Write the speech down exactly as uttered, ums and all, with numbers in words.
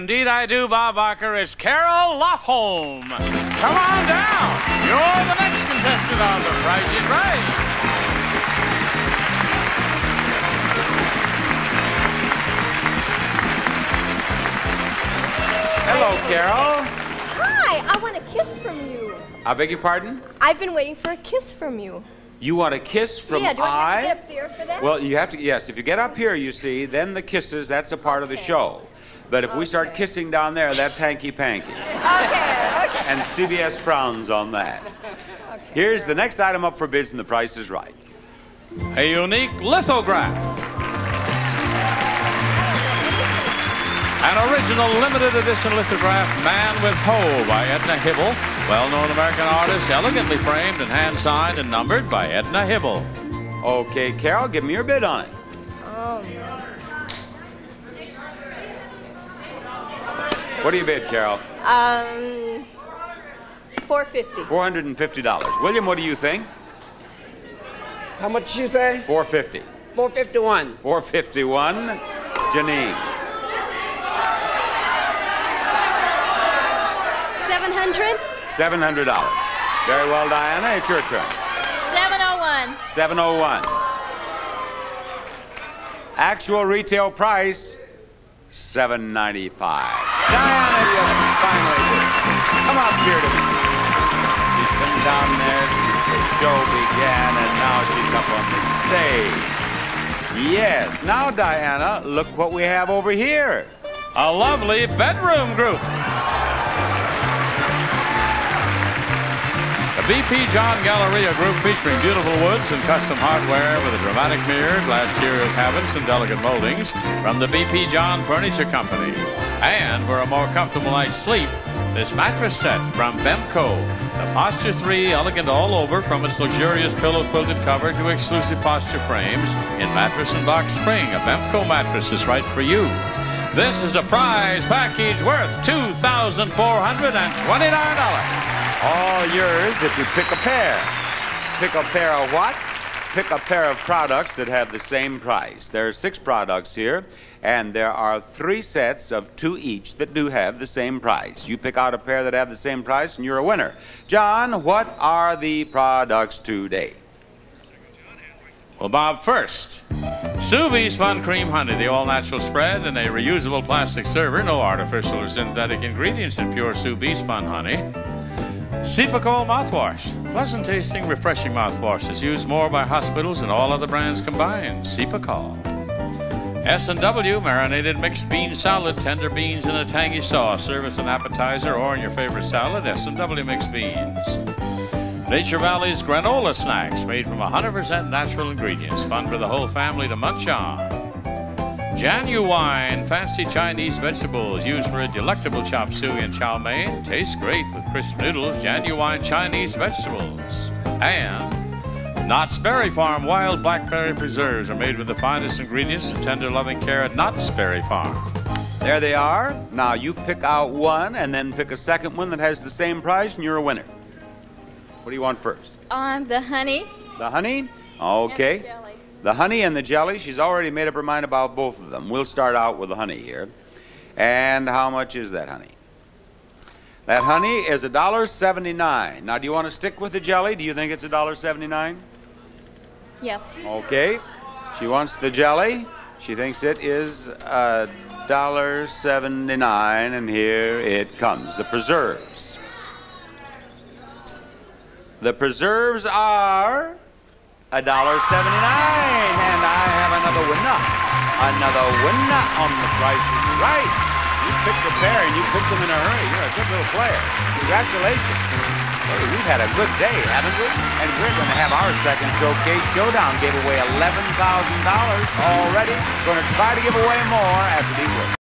Indeed I do, Bob Barker. It's Carol Lofholm. Come on down. You're the next contestant on The Price is Right. Hello, Carol. Hi, I want a kiss from you. I beg your pardon? I've been waiting for a kiss from you. You want a kiss from yeah, do I, I? have to get up there for that? Well, you have to, yes. If you get up here, you see, then the kisses, that's a part okay. of the show. But if okay. we start kissing down there, that's hanky-panky. Okay, okay. And C B S frowns on that. Okay, Here's the next item up for bids, and The Price is Right. A unique lithograph. An original limited edition lithograph, Man with Hoe by Edna Hibble. Well-known American artist, elegantly framed and hand-signed and numbered by Edna Hibble. Okay, Carol, give me your bid on it. Oh, no. What do you bid, Carol? Um, four fifty. four hundred fifty dollars. William, what do you think? How much did you say? four fifty. four fifty-one. four fifty-one. Janine. seven hundred. seven hundred dollars. Very well, Diana, it's your turn. seven oh one. seven oh one. Actual retail price, seven ninety-five. Diana, you finally did. Come up here to me. She's been down there since the show began, and now she's up on the stage. Yes. Now, Diana, look what we have over here. A lovely bedroom group. The B P John Galleria Group featuring beautiful woods and custom hardware with a dramatic mirror, glass stereo cabinets, and delicate moldings from the B P John Furniture Company. And for a more comfortable night's sleep, this mattress set from Bemco. The Posture three, elegant all over from its luxurious pillow quilted cover to exclusive posture frames in mattress and box spring. A Bemco mattress is right for you. This is a prize package worth two thousand four hundred twenty-nine dollars. All yours if you pick a pair. Pick a pair of what? Pick a pair of products that have the same price. There are six products here, and there are three sets of two each that do have the same price. You pick out a pair that have the same price, and you're a winner. John, what are the products today? Well, Bob, first, Sous Vide Spun Cream Honey, the all-natural spread in a reusable plastic server. No artificial or synthetic ingredients in pure Sous Vide Spun Honey. Cepacol mouthwash, pleasant tasting, refreshing mouthwash is used more by hospitals than all other brands combined. Cepacol. S and W marinated mixed bean salad, tender beans in a tangy sauce. Serve as an appetizer or in your favorite salad. S and W mixed beans. Nature Valley's granola snacks made from one hundred percent natural ingredients, fun for the whole family to munch on. Genuine fancy Chinese vegetables used for a delectable chop suey and chow mein. Tastes great with crisp noodles. Genuine Chinese vegetables. And Knott's Berry Farm wild blackberry preserves are made with the finest ingredients and tender loving care at Knott's Berry Farm. There they are. Now you pick out one and then pick a second one that has the same price, and you're a winner. What do you want first? Um, the honey. The honey? Okay. And the jelly. The honey and the jelly, she's already made up her mind about both of them. We'll start out with the honey here. And how much is that honey? That honey is one dollar seventy-nine. Now, do you want to stick with the jelly? Do you think it's one dollar seventy-nine? Yes. Okay. She wants the jelly. She thinks it is one dollar seventy-nine, and here it comes. The preserves. The preserves are one dollar seventy-nine, and I have another winner. Another winner on The Price is Right. You picked a pair, and you picked them in a hurry. You're a good little player. Congratulations. Hey, we've had a good day, haven't we? And we're going to have our second showcase showdown. Gave away eleven thousand dollars already. Going to try to give away more after these words.